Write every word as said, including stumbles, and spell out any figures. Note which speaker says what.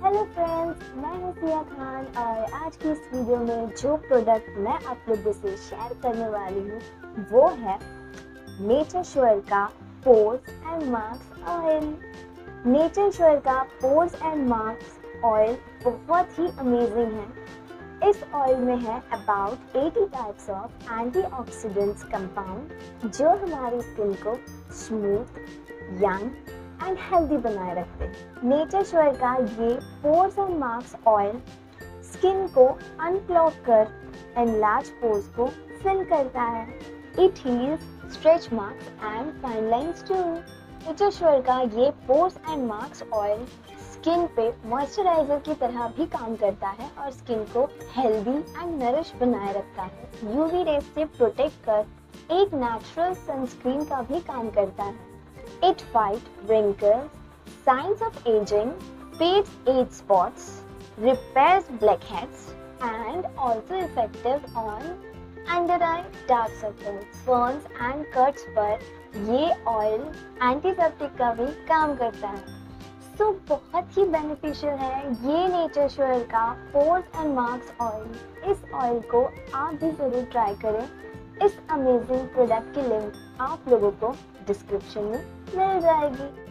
Speaker 1: Hello friends, मैं हूं सिया खान और आज की इस वीडियो में जो प्रोडक्ट मैं आप लोगों से शेयर करने वाली हूं वो है नेचर श्योर का pores and marks oil. Nature Sure का पोर्स एंड मार्क्स ऑयल बहुत ही अमेजिंग है। इस ऑयल में है अबाउट अस्सी टाइप्स ऑफ एंटीऑक्सीडेंट्स कंपाउंड जो हमारी स्किन को स्मूथ, यंग एंड हेल्दी बनाए रखते हैं। नेचर श्योर का ये pores and marks oil skin को अनक्लॉग कर एनलार्ज पोर्स को फिल करता है। It heals stretch marks and fine lines too. Nature Sure का ये pores and marks oil skin पे मॉइस्चराइजर की तरह भी काम करता है और स्किन को हेल्दी एंड नरिश बनाए रखता है। यूवी रेज से प्रोटेक्ट कर एक नेचुरल सनस्क्रीन का भी काम करता है। It fights wrinkles, signs of aging, fades age spots, repairs blackheads, and also effective on under eye dark circles, burns and cuts पर ये ऑयल एंटीसेप्टिक का भी काम करता है। सो so, बहुत ही बेनिफिशियल है ये नेचर श्योर का पोर्स एंड मार्क्स ऑयल। इस ऑयल को आप भी ज़रूर ट्राई करें। इस अमेजिंग प्रोडक्ट की लिंक आप लोगों को डिस्क्रिप्शन में मिल जाएगी।